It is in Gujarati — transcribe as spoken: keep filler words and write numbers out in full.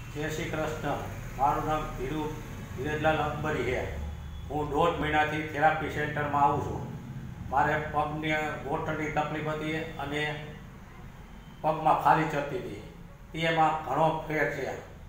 જય શ્રી કૃષ્ણ। મારું નામ ધીરુ ધીરજલાલ અંબરી છે। હું દોઢ મહિનાથી થેરાપી સેન્ટરમાં આવું છું। મારે પગની ગોઠણની તકલીફ હતી અને પગમાં ખાલી ચડતી હતી, તેમાં ઘણો ફેર છે।